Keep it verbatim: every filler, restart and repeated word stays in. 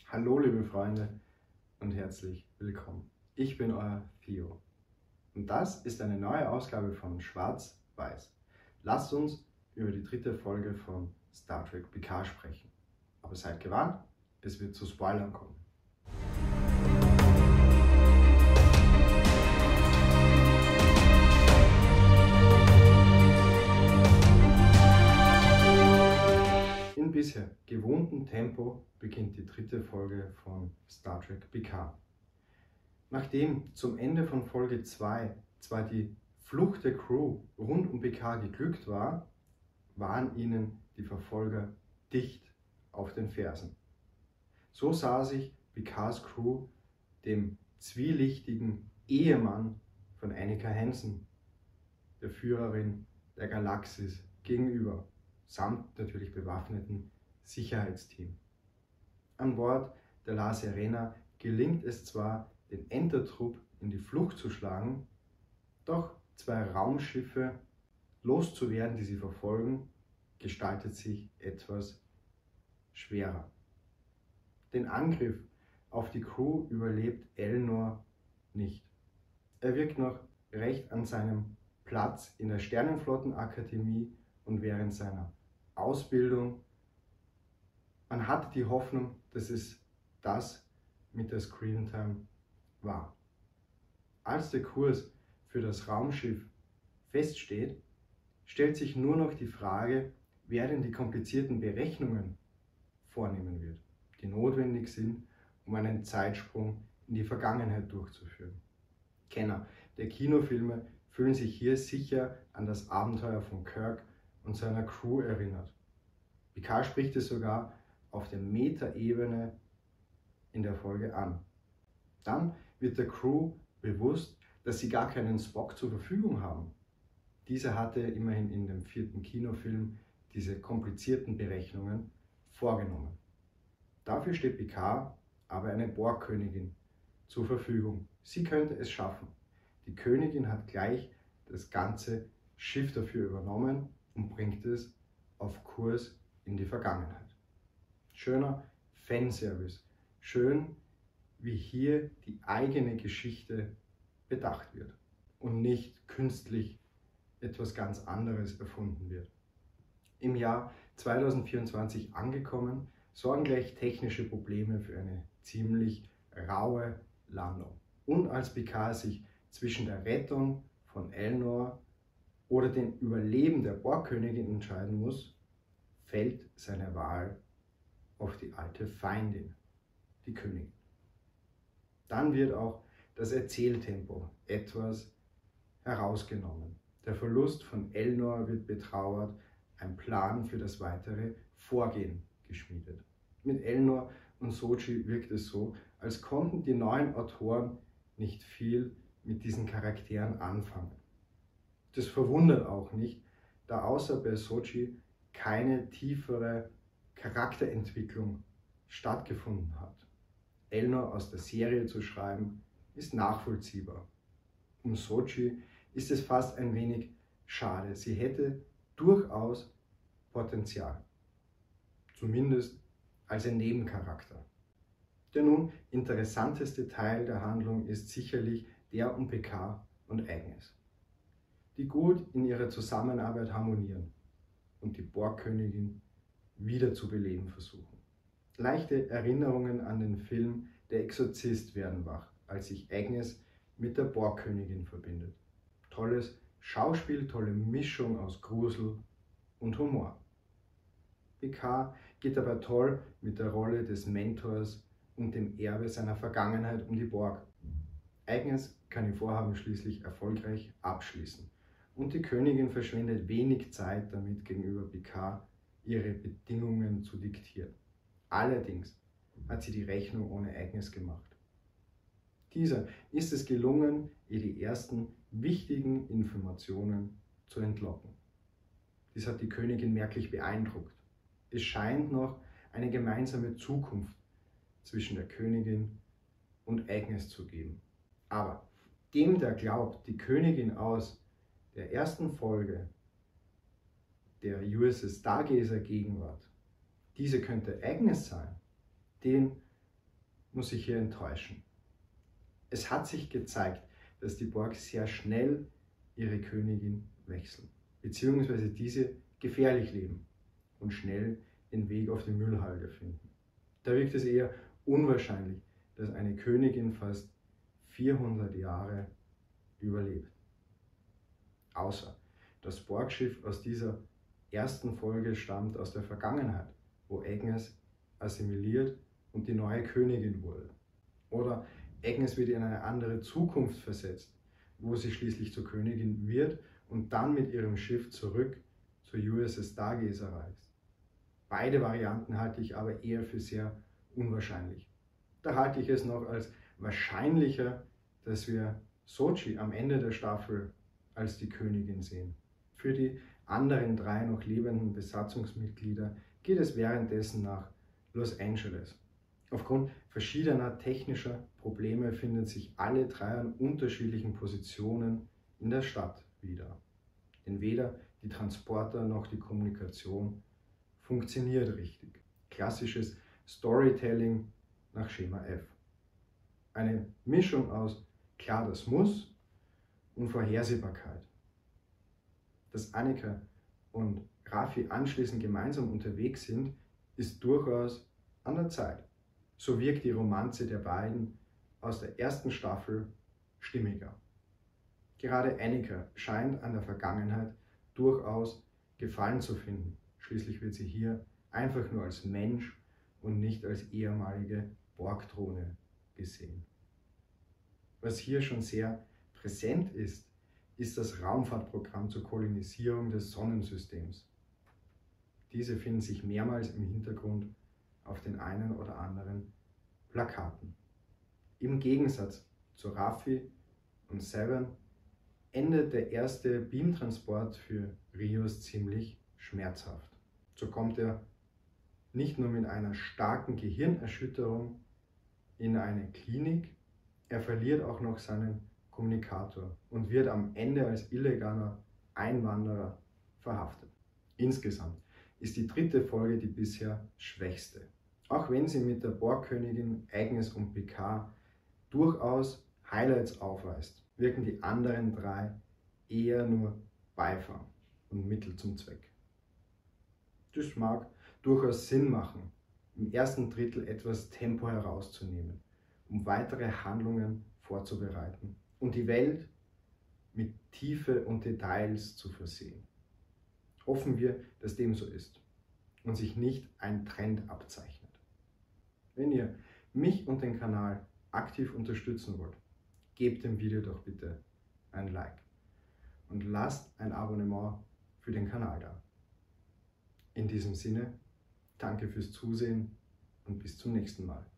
Hallo liebe Freunde und herzlich willkommen. Ich bin euer Theo und das ist eine neue Ausgabe von Schwarz-Weiß. Lasst uns über die dritte Folge von Star Trek Picard sprechen. Aber seid gewarnt, es wird zu Spoilern kommen. Im bisher gewohnten Tempo beginnt die dritte Folge von Star Trek Picard. Nachdem zum Ende von Folge zwei zwar die Flucht der Crew rund um Picard geglückt war, waren ihnen die Verfolger dicht auf den Fersen. So sah sich Picards Crew dem zwielichtigen Ehemann von Annika Hansen, der Führerin der Galaxis, gegenüber, samt natürlich bewaffneten Sicherheitsteam. An Bord der La Serena gelingt es zwar, den Entertrupp in die Flucht zu schlagen, doch zwei Raumschiffe loszuwerden, die sie verfolgen, gestaltet sich etwas schwerer. Den Angriff auf die Crew überlebt Elnor nicht. Er wirkt noch recht an seinem Platz in der Sternenflottenakademie und während seiner Ausbildung. Man hatte die Hoffnung, dass es das mit der Screentime war. Als der Kurs für das Raumschiff feststeht, stellt sich nur noch die Frage, wer denn die komplizierten Berechnungen vornehmen wird, die notwendig sind, um einen Zeitsprung in die Vergangenheit durchzuführen. Kenner der Kinofilme fühlen sich hier sicher an das Abenteuer von Kirk und seiner Crew erinnert. Picard spricht es sogar auf der Metaebene in der Folge an. Dann wird der Crew bewusst, dass sie gar keinen Spock zur Verfügung haben. Dieser hatte immerhin in dem vierten Kinofilm diese komplizierten Berechnungen vorgenommen. Dafür steht Picard aber eine Borgkönigin zur Verfügung. Sie könnte es schaffen. Die Königin hat gleich das ganze Schiff dafür übernommen und bringt es auf Kurs in die Vergangenheit. Schöner Fanservice. Schön, wie hier die eigene Geschichte bedacht wird und nicht künstlich etwas ganz anderes erfunden wird. Im Jahr zweitausendvierundzwanzig angekommen, sorgen gleich technische Probleme für eine ziemlich raue Landung. Und als Picard sich zwischen der Rettung von Elnor oder dem Überleben der Borgkönigin entscheiden muss, fällt seine Wahl auf die alte Feindin, die Königin. Dann wird auch das Erzähltempo etwas herausgenommen. Der Verlust von Elnor wird betrauert, ein Plan für das weitere Vorgehen geschmiedet. Mit Elnor und Soji wirkt es so, als konnten die neuen Autoren nicht viel mit diesen Charakteren anfangen. Das verwundert auch nicht, da außer bei Soji keine tiefere Charakterentwicklung stattgefunden hat. Elnor aus der Serie zu schreiben, ist nachvollziehbar. Um Soji ist es fast ein wenig schade. Sie hätte durchaus Potenzial. Zumindest als ein Nebencharakter. Der nun interessanteste Teil der Handlung ist sicherlich der um Picard und Agnes, die gut in ihrer Zusammenarbeit harmonieren und die Borgkönigin wieder zu beleben versuchen. Leichte Erinnerungen an den Film Der Exorzist werden wach, als sich Agnes mit der Borgkönigin verbindet. Tolles Schauspiel, tolle Mischung aus Grusel und Humor. Picard geht aber toll mit der Rolle des Mentors und dem Erbe seiner Vergangenheit um die Borg. Agnes kann ihr Vorhaben schließlich erfolgreich abschließen und die Königin verschwendet wenig Zeit damit, gegenüber Picard ihre Bedingungen zu diktieren. Allerdings hat sie die Rechnung ohne Agnes gemacht. Dieser ist es gelungen, ihr die ersten wichtigen Informationen zu entlocken. Dies hat die Königin merklich beeindruckt. Es scheint noch eine gemeinsame Zukunft zwischen der Königin und Agnes zu geben. Aber dem, der glaubt, die Königin aus der ersten Folge der U S S Stargazer Gegenwart, diese könnte Agnes sein, den muss ich hier enttäuschen. Es hat sich gezeigt, dass die Borg sehr schnell ihre Königin wechseln, beziehungsweise diese gefährlich leben und schnell den Weg auf die Müllhalde finden. Da wirkt es eher unwahrscheinlich, dass eine Königin fast vierhundert Jahre überlebt. Außer das Borg-Schiff aus dieser ersten Folge stammt aus der Vergangenheit, wo Agnes assimiliert und die neue Königin wurde. Oder Agnes wird in eine andere Zukunft versetzt, wo sie schließlich zur Königin wird und dann mit ihrem Schiff zurück zur U S S Stargazer reist. Beide Varianten halte ich aber eher für sehr unwahrscheinlich. Da halte ich es noch als wahrscheinlicher, dass wir Sochi am Ende der Staffel als die Königin sehen. Für die anderen drei noch lebenden Besatzungsmitglieder geht es währenddessen nach Los Angeles. Aufgrund verschiedener technischer Probleme finden sich alle drei an unterschiedlichen Positionen in der Stadt wieder. Denn weder die Transporter noch die Kommunikation funktioniert richtig. Klassisches Storytelling nach Schema F. Eine Mischung aus klar, das muss und Vorhersehbarkeit. Dass Annika und Raffi anschließend gemeinsam unterwegs sind, ist durchaus an der Zeit. So wirkt die Romanze der beiden aus der ersten Staffel stimmiger. Gerade Annika scheint an der Vergangenheit durchaus Gefallen zu finden. Schließlich wird sie hier einfach nur als Mensch und nicht als ehemalige Borg-Drohne gesehen. Was hier schon sehr präsent ist, ist das Raumfahrtprogramm zur Kolonisierung des Sonnensystems. Diese finden sich mehrmals im Hintergrund auf den einen oder anderen Plakaten. Im Gegensatz zu Raffi und Seven endet der erste Beamtransport für Rios ziemlich schmerzhaft. So kommt er nicht nur mit einer starken Gehirnerschütterung in eine Klinik, er verliert auch noch seinen Kommunikator und wird am Ende als illegaler Einwanderer verhaftet. Insgesamt ist die dritte Folge die bisher schwächste. Auch wenn sie mit der Borgkönigin Agnes und Picard durchaus Highlights aufweist, wirken die anderen drei eher nur Beifang und Mittel zum Zweck. Das mag durchaus Sinn machen, im ersten Drittel etwas Tempo herauszunehmen, um weitere Handlungen vorzubereiten und die Welt mit Tiefe und Details zu versehen. Hoffen wir, dass dem so ist und sich nicht ein Trend abzeichnet. Wenn ihr mich und den Kanal aktiv unterstützen wollt, gebt dem Video doch bitte ein Like und lasst ein Abonnement für den Kanal da. In diesem Sinne, danke fürs Zusehen und bis zum nächsten Mal.